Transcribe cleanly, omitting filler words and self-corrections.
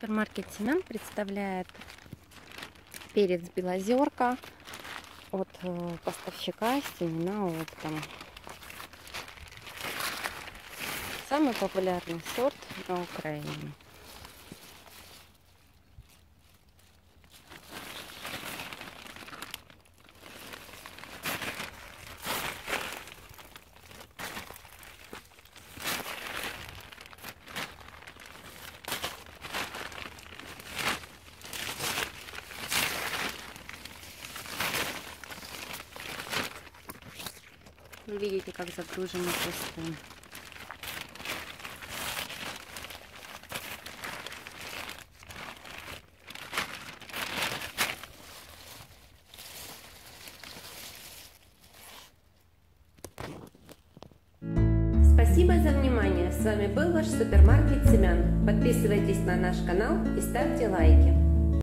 Супермаркет семян представляет перец Белозерка от поставщика семена оптом. Самый популярный сорт на Украине. Вы видите, как загружены кусты. Спасибо за внимание. С вами был ваш супермаркет семян. Подписывайтесь на наш канал и ставьте лайки.